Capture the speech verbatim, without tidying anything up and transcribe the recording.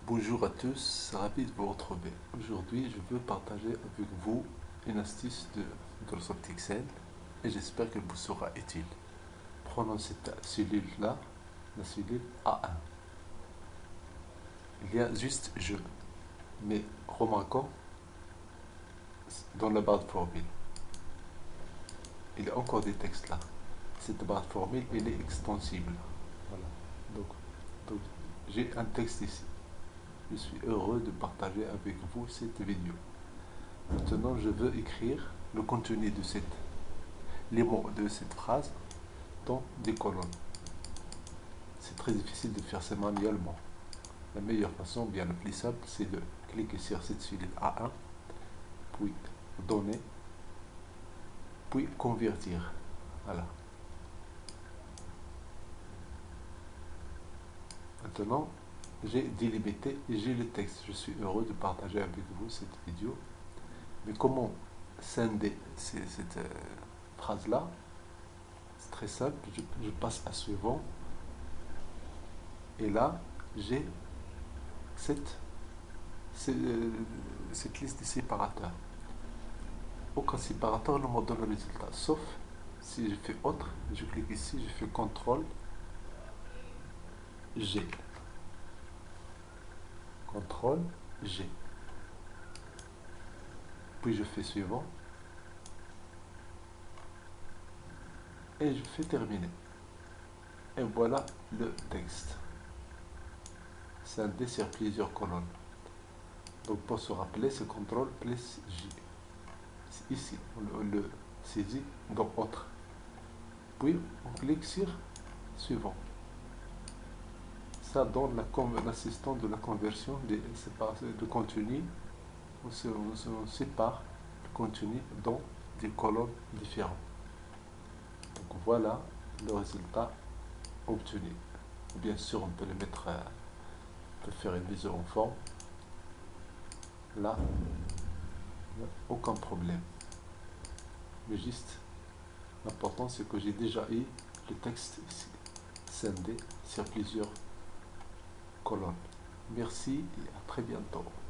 Bonjour à tous, ravi de vous retrouver. Aujourd'hui, je veux partager avec vous une astuce de Microsoft Excel et j'espère qu'elle vous sera utile. Prenons cette cellule-là, la cellule A un. Il y a juste je, mais remarquons dans la barre de formule, il y a encore des textes là. Cette barre de formule, elle est extensible. Voilà. Donc, donc j'ai un texte ici. Je suis heureux de partager avec vous cette vidéo. Maintenant, je veux écrire le contenu de cette, les mots de cette phrase dans des colonnes. C'est très difficile de faire ça manuellement. La meilleure façon, bien la plus simple, c'est de cliquer sur cette cellule A un, puis donner, puis convertir. Voilà. Maintenant, j'ai délimité et j'ai le texte. Je suis heureux de partager avec vous cette vidéo. Mais comment scinder cette euh, phrase-là? C'est très simple. Je, je passe à suivant. Et là, j'ai cette, cette, euh, cette liste de séparateurs. Aucun séparateur ne me donne le résultat, sauf si je fais autre, je clique ici, je fais contrôle G. contrôle G. Puis je fais suivant. Et je fais terminer. Et voilà le texte. Scindé sur plusieurs colonnes. Donc pour se rappeler, c'est contrôle plus J. Ici, on le, le saisit dans autre. Puis on clique sur suivant. Ça donne l'assistant de la conversion de, de contenu. On, se, on, se, on sépare le contenu dans des colonnes différentes. Donc voilà le résultat obtenu. Bien sûr, on peut le mettre, euh, on peut faire une mise en forme. Là, aucun problème. Mais juste, l'important c'est que j'ai déjà eu le texte ici, scindé sur plusieurs colonnes. Merci et à très bientôt.